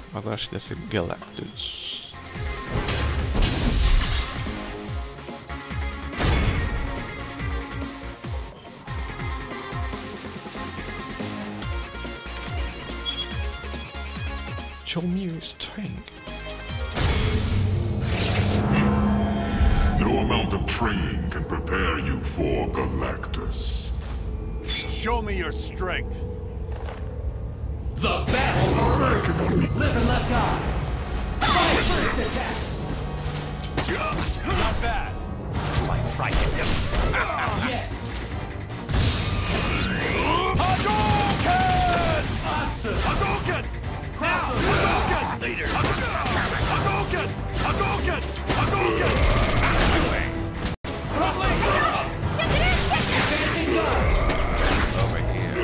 Agora acho que deve ser Galactus. Show me your strength. No amount of training can prepare you for Galactus. Show me your strength. The battle! Live and let die! Fight first attack! Not bad. Do I frighten him? Yes! Hadouken! Awesome! Hadouken! Now! Hadouken! Leader! Hadouken! Hadouken! Hadouken! My way. Rumbling! Advancing guard! Over here.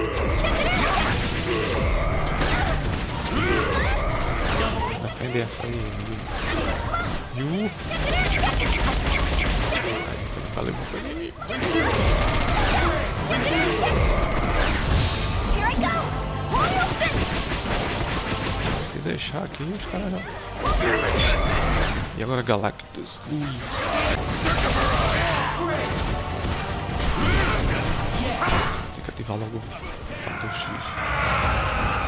Defende essa aí. Yu. Valeu, meu pai. Here I go! Horyuken! Se deixar aqui, os caras já... E agora Galactus. Tem que ativar logo o fator X.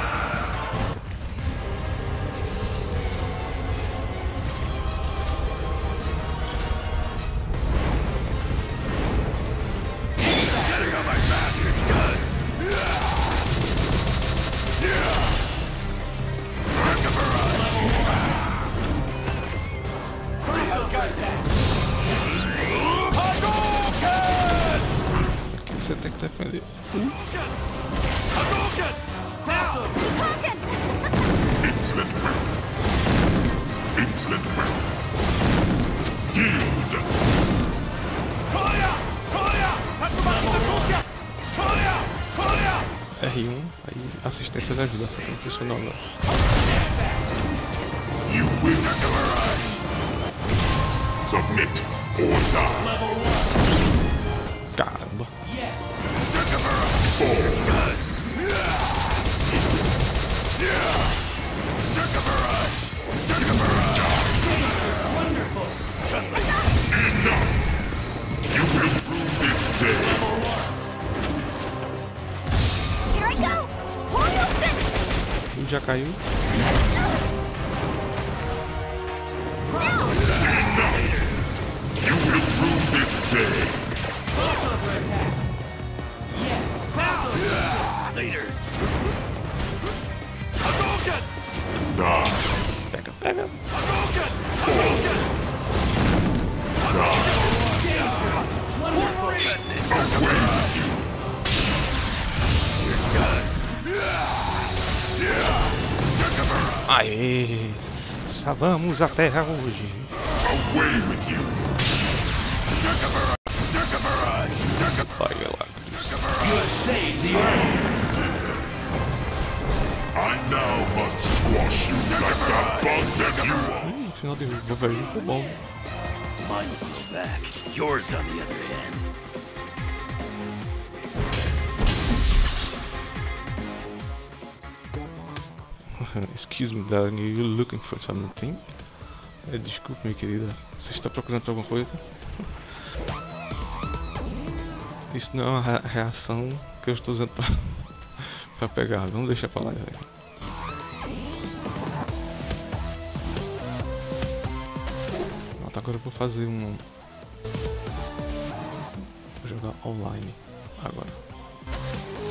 Aqui você tem que defender. Hadouken! Now! Excellent work. Excellent work. Yield. Korea! Korea! Tatsumaki Hadouken! Korea! Korea! R1, aí assistência de ajuda. Não funcionou não. You will submit or die. Level 1! Caramba. Yes! Wonderful! Enough. You will rue this day. Here I go! Horyuken! Já caiu. You will rue this day. Crossover attack! Yes! Crossover! Leader! Hadouken! Die. Pega, pega. Hadouken! Hadouken! Wonderful! Away with you. Aê! Salvamos a Terra hoje. Away with you. Vai, Galactus. You have saved the Earth! I now must squash you like that bug that you are. No final de Wolverine foi bom. Mine will grow back. Yours on the other hand. Excuse me, darling, you looking for something? Desculpe, minha querida. Você está procurando por alguma coisa? Isso não é uma reação que eu estou usando pra pegar. Vamos deixar pra lá. Pronto, agora eu vou fazer um... Vou jogar online agora.